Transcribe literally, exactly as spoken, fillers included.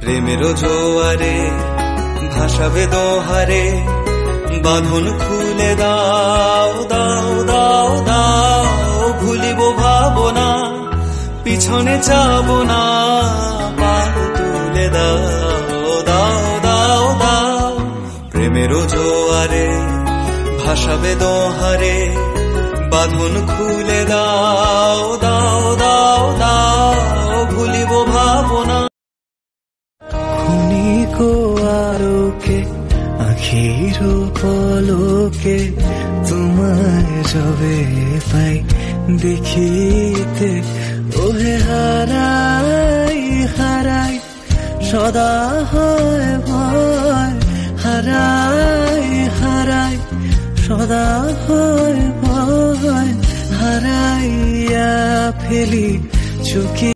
প্রেমের জোয়ারে ভাসাবে দোহারে, বাঁধন খুলে দাও দাও দাও দাও। ভুলিব ভাবনা, পিছনে যাব না, পাল তুলে দাও দাও দাও দাও। প্রেমের জোয়ারে ভাসাবে দোহারে, বাঁধন খুলে দাও দাও দাও দাও। ভুলিব ভাবনা। ক্ষণিক আলোকে আখির পলকে তোমায় যবে পাই দেখিতে, ওহে হারাই হারাই সদা হয় ভয়, হারাই হারাই সদা হয় ভয়, হারাইয়া ফেলি চোখে।